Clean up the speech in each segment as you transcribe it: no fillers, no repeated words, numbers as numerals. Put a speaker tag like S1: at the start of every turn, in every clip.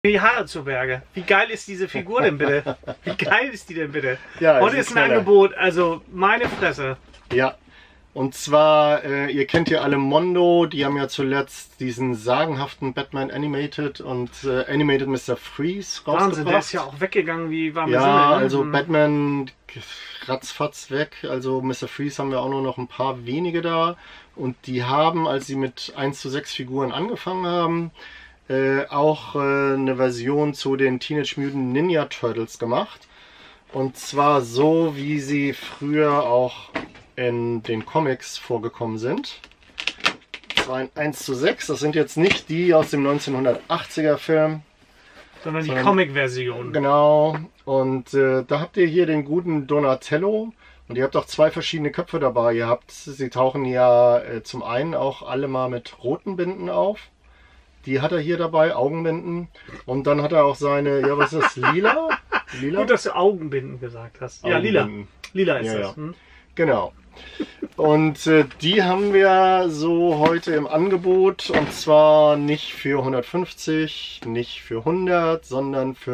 S1: Die Haare zu Berge. Wie geil ist diese Figur denn bitte? Wie geil ist die denn bitte?
S2: Ja,
S1: heute ist ein Angebot, also meine Fresse.
S2: Ja, und zwar, ihr kennt ja alle Mondo, die haben ja zuletzt diesen sagenhaften Batman Animated und Animated Mr. Freeze rausgebracht.
S1: Wahnsinn, der ist ja auch weggegangen wie warme
S2: Ja,
S1: Semmeln, ne?
S2: also Batman ratzfatz weg, also Mr. Freeze haben wir auch nur noch ein paar wenige da. Und die haben, als sie mit 1:6 Figuren angefangen haben, auch eine Version zu den Teenage Mutant Ninja Turtles gemacht. Und zwar so, wie sie früher auch in den Comics vorgekommen sind. Das war ein 1:6, das sind jetzt nicht die aus dem 1980er Film.
S1: Sondern die Comic-Version.
S2: Genau, und da habt ihr hier den guten Donatello. Und ihr habt auch zwei verschiedene Köpfe dabei. Sie tauchen ja zum einen auch alle mal mit roten Binden auf. Die hat er hier dabei, Augenbinden. Und dann hat er auch seine, ja, was ist das, lila? Lila?
S1: Gut, dass du Augenbinden gesagt hast. Ja, lila. Lila ist das. Hm?
S2: Genau. Und die haben wir so heute im Angebot. Und zwar nicht für 150, nicht für 100, sondern für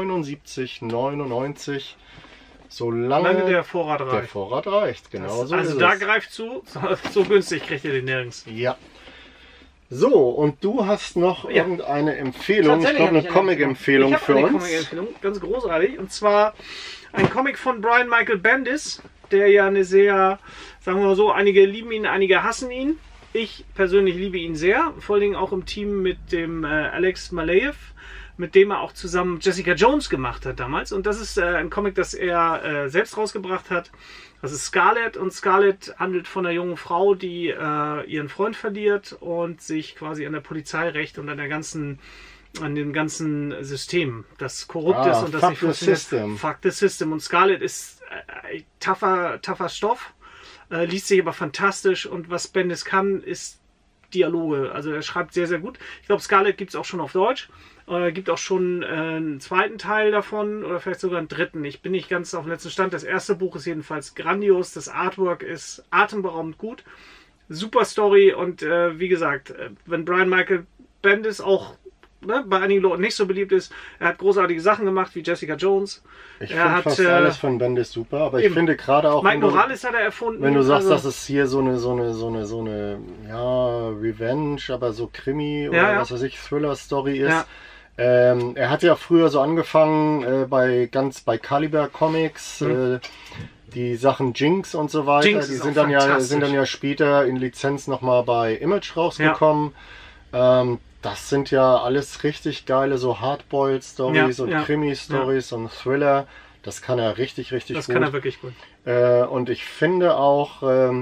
S2: 79,99. Solange
S1: der Vorrat reicht.
S2: Der Vorrat reicht, genau so
S1: also
S2: ist
S1: da
S2: es.
S1: greift zu, so günstig kriegt ihr den nirgends.
S2: Ja. So, und du hast noch irgendeine Empfehlung, ich glaube eine Comic-Empfehlung für uns.
S1: Comic-Empfehlung, ganz großartig. Und zwar ein Comic von Brian Michael Bendis, der ja eine sehr, sagen wir mal so, einige lieben ihn, einige hassen ihn. Ich persönlich liebe ihn sehr, vor allen Dingen auch im Team mit dem Alex Maleev, mit dem er auch zusammen Jessica Jones gemacht hat damals. Und das ist ein Comic, das er selbst rausgebracht hat. Das ist Scarlet, und Scarlet handelt von einer jungen Frau, die ihren Freund verliert und sich quasi an der Polizei rächt und an dem ganzen System, das korrupt ist und das nicht funktioniert. Fuck the System. Und Scarlet ist tougher Stoff, liest sich aber fantastisch, und was Bendis kann, ist Dialoge. Also er schreibt sehr, sehr gut. Ich glaube, Scarlet gibt es auch schon auf Deutsch. Gibt auch schon einen zweiten Teil davon oder vielleicht sogar einen dritten. Ich bin nicht ganz auf dem letzten Stand. Das erste Buch ist jedenfalls grandios. Das Artwork ist atemberaubend gut. Super Story, und wie gesagt, wenn Brian Michael Bendis auch bei einigen Leuten nicht so beliebt ist, er hat großartige Sachen gemacht wie Jessica Jones.
S2: Ich finde fast alles von Bendis super, aber ich finde gerade auch,
S1: Mike Morales hat er erfunden.
S2: Wenn du sagst, dass es hier so eine ja, Revenge, aber so Krimi oder was weiß ich, Thriller-Story ist. Ja. Er hat ja früher so angefangen bei Caliber Comics, die Sachen Jinx und so weiter.
S1: Jinx
S2: die sind dann ja später in Lizenz nochmal bei Image rausgekommen. Ja. Das sind ja alles richtig geile so Hardboiled-Stories und Krimi-Stories und Thriller. Das kann er richtig gut.
S1: Das kann er wirklich gut.
S2: Und ich finde auch,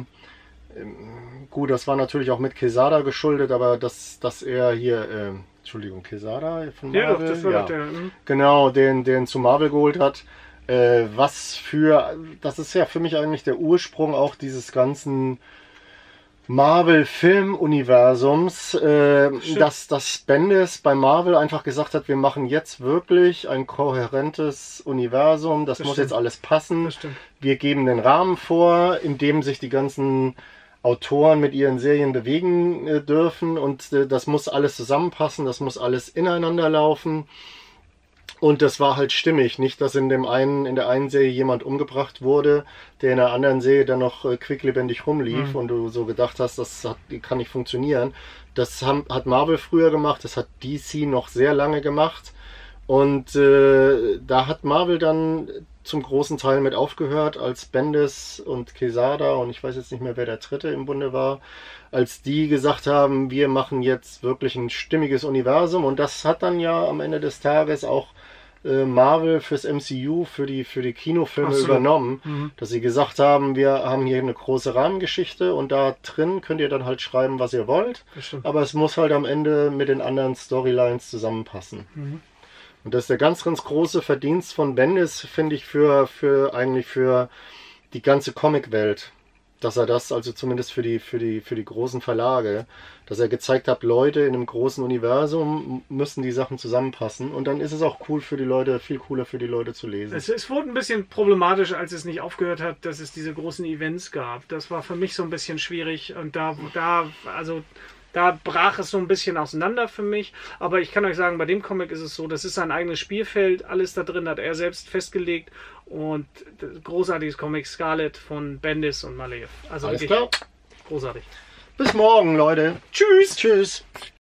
S2: gut, das war natürlich auch mit Quesada geschuldet, aber dass er hier, Entschuldigung, Quesada von Marvel?
S1: Ja, das war der.
S2: Genau, den zu Marvel geholt hat. Das ist ja für mich eigentlich der Ursprung auch dieses ganzen Marvel-Film-Universums, dass Bendis bei Marvel einfach gesagt hat, wir machen jetzt wirklich ein kohärentes Universum, das muss jetzt alles passen. Wir geben den Rahmen vor, in dem sich die ganzen Autoren mit ihren Serien bewegen dürfen, und das muss alles zusammenpassen, das muss alles ineinander laufen. Und das war halt stimmig. Nicht, dass in der einen Serie jemand umgebracht wurde, der in der anderen Serie dann noch quicklebendig rumlief und du so gedacht hast, kann nicht funktionieren. Das hat Marvel früher gemacht, das hat DC noch sehr lange gemacht. Und da hat Marvel dann zum großen Teil mit aufgehört, als Bendis und Quesada, und ich weiß jetzt nicht mehr, wer der dritte im Bunde war, als die gesagt haben, wir machen jetzt wirklich ein stimmiges Universum. Und das hat dann ja am Ende des Tages auch Marvel fürs MCU, für die Kinofilme übernommen, dass sie gesagt haben, wir haben hier eine große Rahmengeschichte, und da drin könnt ihr dann halt schreiben, was ihr wollt, aber es muss halt am Ende mit den anderen Storylines zusammenpassen. Und das ist der ganz große Verdienst von Bendis, finde ich, für die ganze Comicwelt. Dass er das, also zumindest für die großen Verlage, dass er gezeigt hat, Leute in einem großen Universum müssen die Sachen zusammenpassen, und dann ist es auch cool für die Leute, viel cooler für die Leute zu lesen.
S1: Es wurde ein bisschen problematisch, als es nicht aufgehört hat, dass es diese großen Events gab. Das war für mich so ein bisschen schwierig, und da Da brach es so ein bisschen auseinander für mich. Aber ich kann euch sagen, bei dem Comic ist es so, das ist sein eigenes Spielfeld. Alles da drin hat er selbst festgelegt. Und großartiges Comic, Scarlet von Bendis und Maleev. Also
S2: alles
S1: wirklich
S2: klar.
S1: großartig.
S2: Bis morgen, Leute.
S1: Tschüss.
S2: Tschüss.